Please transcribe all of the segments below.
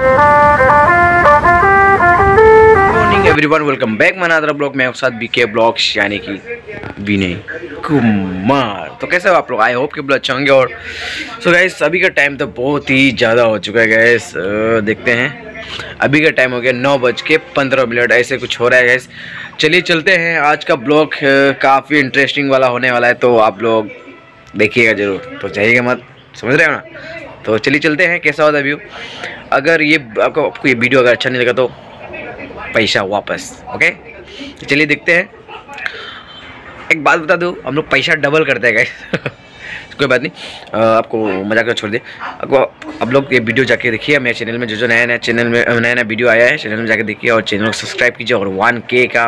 Morning everyone, welcome back my another blog में आपके साथ बीके ब्लॉग्स यानी कि विनय कुमार। तो कैसे हो आप लोग? आई होप कि अच्छे होंगे। और सो गाइस, अभी का टाइम तो बहुत ही ज़्यादा हो चुका है गाइस। देखते हैं, अभी का टाइम हो गया 9:15 ऐसे कुछ हो रहा है गाइस। चलिए चलते हैं। आज का ब्लॉग काफ़ी इंटरेस्टिंग वाला होने वाला है, तो आप लोग देखिएगा ज़रूर, तो जाइएगा मत, समझ रहे हो ना। तो चलिए चलते हैं, कैसा होता है व्यू। अगर ये आपको ये वीडियो अगर अच्छा नहीं लगा तो पैसा वापस, ओके। चलिए देखते हैं। एक बात बता दूँ, हम लोग पैसा डबल करते हैं गाइस। कोई बात नहीं, आपको मजाक कर छोड़ दे। आपको आप लोग ये वीडियो जाके देखिए मेरे चैनल में, जो नया चैनल में नया वीडियो आया है, चैनल में जाके देखिए और चैनल को सब्सक्राइब कीजिए। और 1K का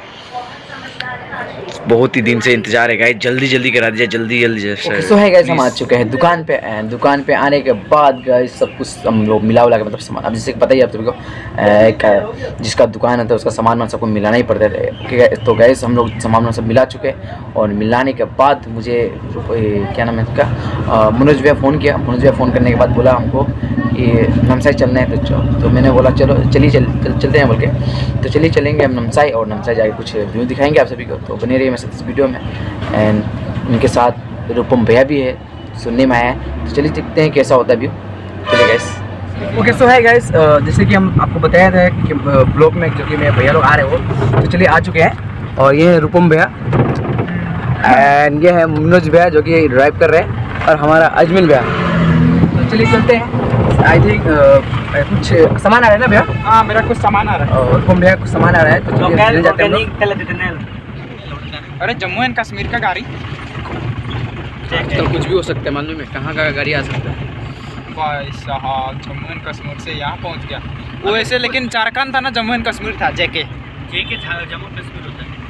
बहुत ही दिन से इंतजार है गाइस, जल्दी करा दीजिए, जल्दी। सो है गाइस, हम आ चुके हैं दुकान पे। एंड दुकान पे आने के बाद गाइस सब कुछ हम लोग मिला के मतलब सामान, अब जैसे पता ही आप सभी को, जिसका दुकान है तो उसका सामान सबको मिलाना ही पड़ता है। तो गाइस हम लोग सामान सब मिला चुके हैं। और मिलाने के बाद मुझे क्या नाम है उसका, मनोज भैया फ़ोन किया। मनोज भैया फ़ोन करने के बाद बोला हमको कि नमसाई चलना है। तो मैंने बोला चलो चलते हैं बोल के। तो चलिए चलेंगे हम नमसाई, और नमसाई जाके कुछ व्यू दिखाएंगे आप सभी को। तो बने रहिए मेरे साथ इस वीडियो में। एंड उनके साथ रूपम भैया भी है, सुनने में आया है। तो चलिए देखते हैं कैसा होता है व्यू। चलिए गाइस। ओके, सो है गाइस, जैसे कि हम आपको बताया था कि ब्लॉग में जो कि मेरे भैया लोग आ रहे हो, तो चलिए आ चुके हैं। और ये है रूपम भैया, एंड ये है मनोज भैया जो कि ड्राइव कर रहे हैं, और हमारा अजमिल भैया। तो चलिए चलते हैं। आई थिंक कुछ सामान आ रहा है ना भैया? हाँ, मेरा कुछ सामान आ रहा है। और रूपम भैया कुछ सामान आ रहा है, तो चलिए जाते हैं हम। अरे जम्मू एंड कश्मीर का गाड़ी, तो कुछ भी हो सकता है, मालूम है कहाँ का गाड़ी आ सकता है। भाई साहब, जम्मू एंड कश्मीर से यहाँ पहुँच गया वो ऐसे। लेकिन झारखंड था ना, जम्मू एंड कश्मीर था। जेके था, जम्मू कश्मीर होता है।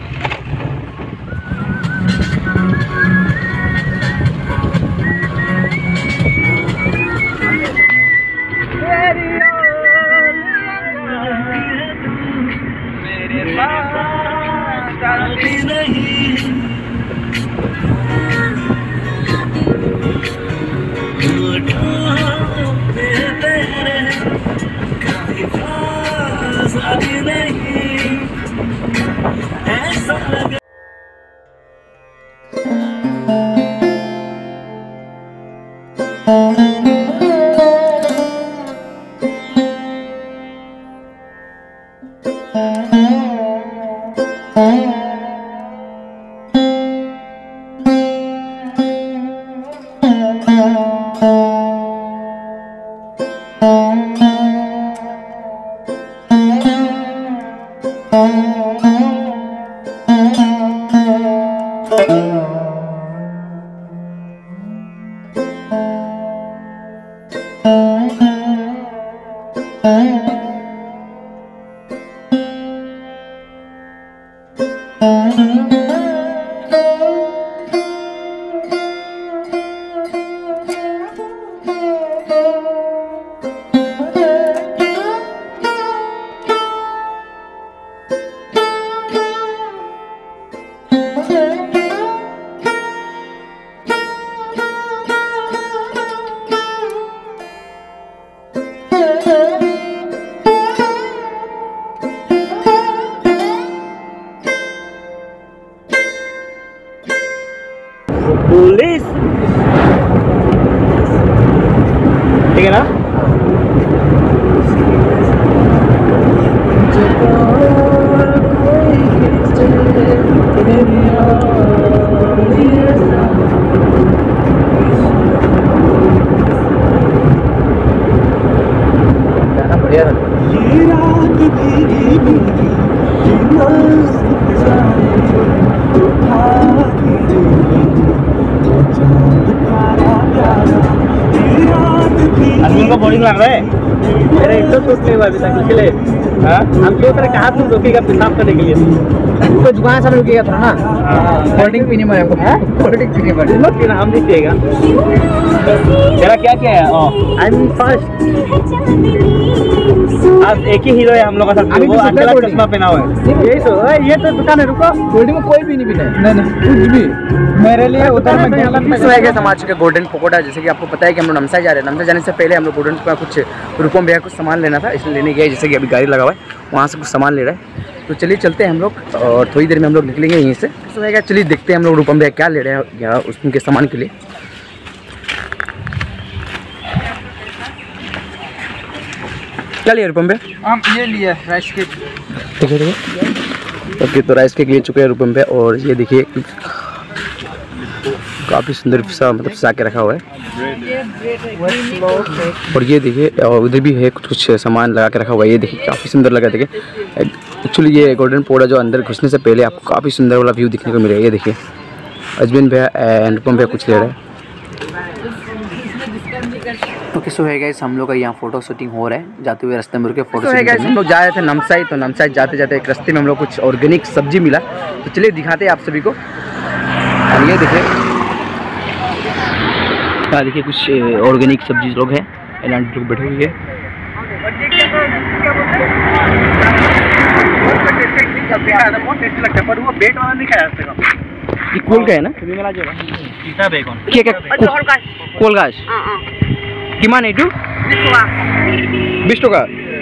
पुलिस ठीक है ना? गाना बढ़िया था। अजमिन को बोरिंग लग रहा है। मेरा एक तो सूट नहीं हुआ अभी तक, इसलिए हम क्यों तरह कहा तुम रुकेगा पेशाब करने के लिए? तो दुकान सामने रुकेगा थोड़ा ना, कोल्ड ड्रिंक पीने में आपको, कोल्ड ड्रिंक पीने में मत पीना, हम नहीं पिएगा। तेरा क्या है? I am first. आज एक ही हीरो है हम लोग का साथ, वो अंकल का चश्मा पहना हुआ है। यही तो ये तो दुकान है, रुको। कोल्ड ड्रिंक में कोई भी नहीं पीना है, नहीं कुछ भी। मेरे लिए उधर में समाज के गोल्डन पकोड़ा, जैसे कि आपको पता है कि हम लोग नमसा जा रहे हैं। नमसा जाने से पहले हम लोग गोल्डन का कुछ रूपम भैया कुछ सामान लेना था, इसलिए लेने गए। जैसे कि अभी गाड़ी लगा हुआ है, वहाँ से कुछ सामान ले रहा है। तो चलिए चलते हैं हम लोग, और थोड़ी देर में हम लोग निकलेंगे यहीं से। तो है चलिए देखते हैं हम लोग रूपम भैया क्या ले रहे हैं यहाँ उनके सामान के लिए। क्या लिया रूपम भैया? हम ये लिए राइस केक। ठीक है ओके, तो राइस केक ले चुके हैं रूपम भैया। और ये देखिए काफ़ी सुंदर सा मतलब सजा के रखा हुआ है। और ये देखिए उधर भी है कुछ सामान लगा के रखा हुआ है। ये देखिए काफ़ी सुंदर लगा। देखिए एक्चुअली ये गोल्डन पकोड़ा जो अंदर घुसने से पहले आपको काफ़ी सुंदर वाला व्यू दिखने को मिलेगा। ये देखिए अजमीन भैया एंड रूपम भैया कुछ ले रहे हैं। ओके सो है गाइस, हम लोग का यहाँ फोटो शूटिंग हो रहा है, जाते हुए रास्ते में रुके फोटो शूटिंग। हम लोग जा रहे थे नमसाई, तो नमसाई जाते जाते एक रास्ते में हम लोग कुछ ऑर्गेनिक सब्जी मिला, तो चलिए दिखाते हैं आप सभी को। और ये देखिए क्या देखिए कुछ ऑर्गेनिक सब्जी लोग हैं, एलांटी लोग बैठे हुए हैं। बहुत टेस्टी लगता है, पर वो बेट वाला नहीं खाया ये कोल का है ना? कोलगास किमान है 20 टका।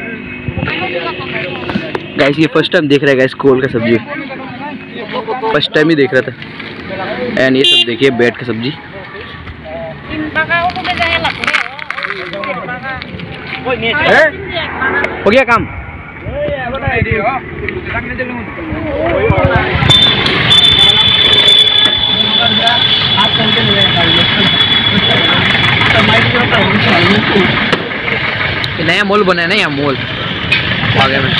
गाइस ये फर्स्ट टाइम देख रहा है गाइस कोल का सब्जी, फर्स्ट टाइम ही देख रहा था। एंड ये सब देखिए बेट का सब्जी। हो गया काम। नया मॉल बना है ना यहाँ, मॉल आगे में।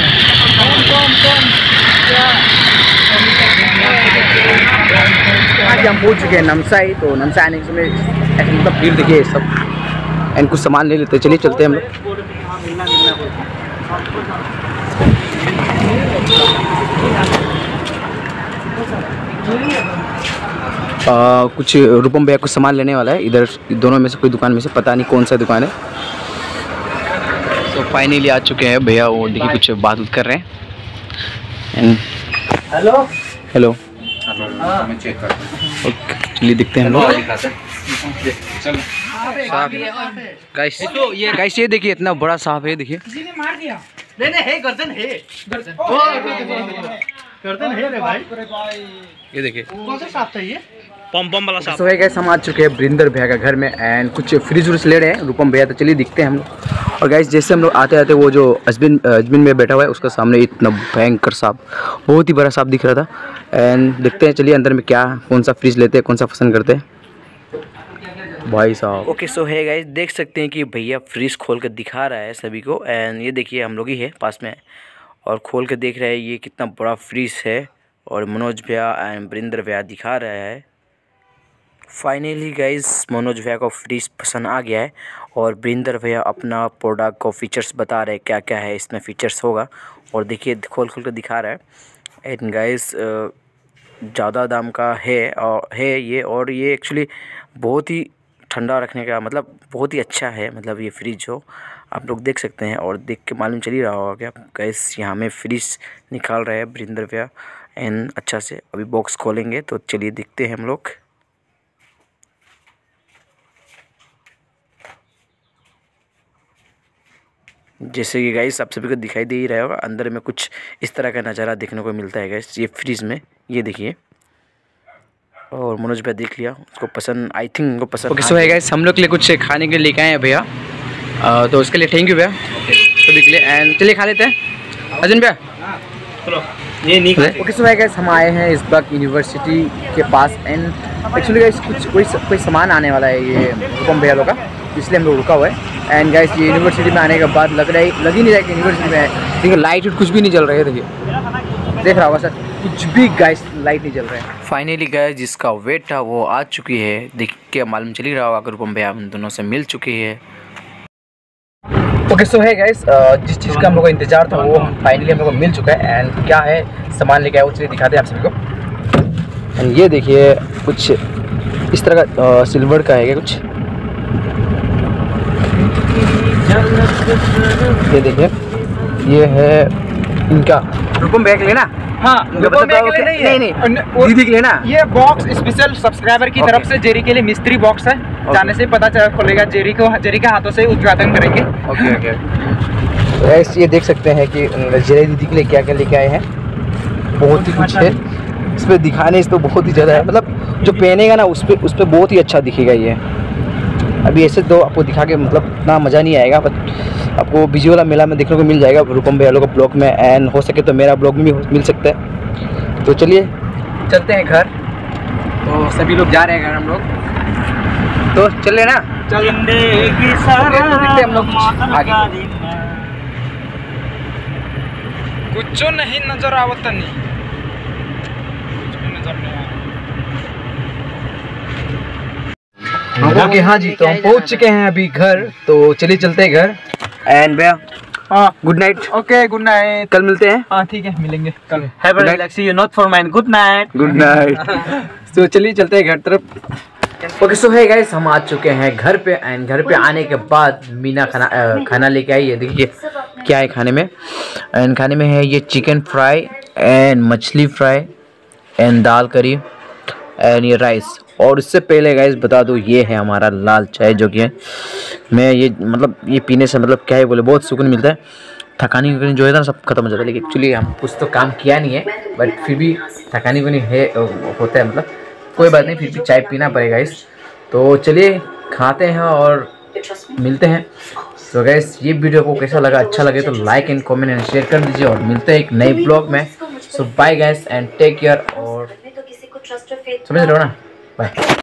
आज हम पहुँच चुके हैं नमसाई। तो नमसाई आने के समय ऐसे मतलब भीड़ देखिए सब, एंड कुछ सामान ले लेते हैं। चलिए चलते हैं हम लोग। कुछ रूपम भैया कुछ सामान लेने वाला है इधर, दोनों में से कोई दुकान में से, पता नहीं कौन सा दुकान है। तो फाइनली आ चुके हैं भैया, वो देखिए कुछ बात कर रहे हैं। हेलो हेलो ओके, चलिए दिखते हैं हम लोग। गाइस ये देखिए इतना बड़ा सांप है, देखिए। ये देखिए कौन सा सांप था ये? पम वाला सांप। तो है गाइस, हम आ चुके हैं ब्रिंदर भैया का घर में, एंड कुछ फ्रिज व्रिज ले रहे हैं रूपम भैया। तो चलिए दिखते हैं हम लोग। और गाइस जैसे हम लोग आते आते वो जो अजमीन में बैठा हुआ है, उसका सामने इतना भयंकर सांप, बहुत ही बड़ा सांप दिख रहा था। एंड देखते हैं, चलिए अंदर में क्या कौन सा फ्रिज लेते हैं, कौन सा पसंद करते हैं भाई साहब। ओके सो है गाइस, देख सकते हैं कि भैया फ्रिज खोल कर दिखा रहा है सभी को। एंड ये देखिए हम लोग ही है पास में, और खोल कर देख रहे हैं ये कितना बड़ा फ्रिज है। और मनोज भैया एंड ब्रिंदर भैया दिखा रहा है। फाइनली गाइस मनोज भैया को फ्रिज पसंद आ गया है, और ब्रिंदर भैया अपना प्रोडक्ट को फीचर्स बता रहे हैं क्या क्या है इसमें फीचर्स होगा। और देखिए खोल कर दिखा रहा है। एंड गाइस ज़्यादा दाम का है, और है ये, और ये एक्चुअली बहुत ही ठंडा रखने का मतलब बहुत ही अच्छा है। मतलब ये फ्रिज जो आप लोग देख सकते हैं, और देख के मालूम चल ही रहा होगा क्या गाइस, यहाँ में फ्रिज निकाल रहे हैं ब्रिंदर भैया। एंड अच्छा से अभी बॉक्स खोलेंगे, तो चलिए देखते हैं हम लोग। जैसे कि गाइस आप सभी को दिखाई दे ही रहा होगा, अंदर में कुछ इस तरह का नज़ारा देखने को मिलता है गाइस ये फ्रिज में। ये देखिए, और मनोज भैया देख लिया, उसको पसंद, आई थिंक उनको पसंद। ओके सो है गाइस, हम लोग के लिए कुछ खाने के लिए लेके आए हैं भैया, तो उसके लिए थैंक यू भैया सभी के लिए। एंड चलिए खा लेते हैं अजन भैया, चलो ये नहीं खाते। ओके सो है गाइस, हम आए हैं इस बार यूनिवर्सिटी के पास। एंड एक्चुअली गाइस कुछ कोई सामान आने वाला है ये रूपम भैया लोग का, इसलिए हम लोग रुका हुआ है। एंड गाइस ये यूनिवर्सिटी में आने के बाद लग ही नहीं रहा है कि यूनिवर्सिटी में है। देखिए लाइट कुछ भी नहीं जल रहा है, देखिए देख रहा होगा सर, कुछ भी गाइस लाइट नहीं जल रहा है। फाइनली गाइस जिसका वेट था वो आ चुकी है, देख के मालूम चल ही रहा होगा रूपम भैया हम दोनों से मिल चुकी है। ओके सो है गाइस, जिस चीज़ का हम लोग को इंतजार था वो फाइनली हम लोग को मिल चुका है। एंड क्या है सामान लेके आया वो चलिए दिखाते हैं आप सभी को। एंड ये देखिए कुछ इस तरह का सिल्वर का है क्या कुछ, ये देखिए, ये है इनका रुकम बैग लेना। हाँ, मतलब नहीं दीदी के लेना। ये बॉक्स स्पेशल सब्सक्राइबर की तरफ से जेरी के लिए मिस्त्री बॉक्स है। जाने से पता चल खुलेगा, जेरी के हाथों से उद्घाटन करेंगे। Okay okay. तो ऐसे ये देख सकते हैं कि जेरी दीदी के लिए क्या क्या लेके आए हैं। बहुत ही कुछ है इस पर दिखाने से तो बहुत ही ज़्यादा है, मतलब जो पहनेगा ना उस पर बहुत ही अच्छा दिखेगा ये। अभी ऐसे तो आपको दिखा के मतलब इतना मज़ा नहीं आएगा, बट आपको बिजली मेला में देखने को मिल जाएगा रूपम भैया लोग का ब्लॉग में, एंड हो सके तो मेरा ब्लॉग में भी मिल सकता है। तो चलिए चलते हैं घर। तो सभी लोग जा रहे हैं घर हम लोग, तो चले ना, चल हम लोग आगे। कुछ नहीं नजर आवत नहीं, ओके हाँ जी, तो हम पहुंच चुके हैं अभी घर, तो चलिए चलते हैं घर। एंड भैया हाँ good night. Okay good night, कल मिलते हैं। हाँ ठीक है मिलेंगे कल। Have a relaxing you not for mind. Good night. Good night. तो चलिए चलते हैं घर तरफ। ओके सो है गाइस, हम आ चुके हैं घर पे, एंड घर पे आने के बाद मीना खाना लेके आई है। देखिए क्या है खाने में, एंड खाने में है ये चिकन फ्राई एंड मछली फ्राई एंड दाल करी एंड ये राइस। और इससे पहले गाइस बता दूं, ये है हमारा लाल चाय, जो कि है मैं ये मतलब ये पीने से मतलब क्या है बोले बहुत सुकून मिलता है। थकानी वकानी जो है ना सब खत्म हो जाता है। लेकिन एक्चुअली हम कुछ तो काम किया नहीं है, बट फिर भी थकानी वकानी है होता है, मतलब कोई बात नहीं, फिर भी चाय पीना पड़ेगा इस। तो चलिए खाते हैं और मिलते हैं। तो गाइस ये वीडियो को कैसा लगा, अच्छा लगे तो like and comment and share कर दीजिए, और मिलते हैं एक नए ब्लॉग में। So bye guys and take care, और समझ रहे हो ना, बाय।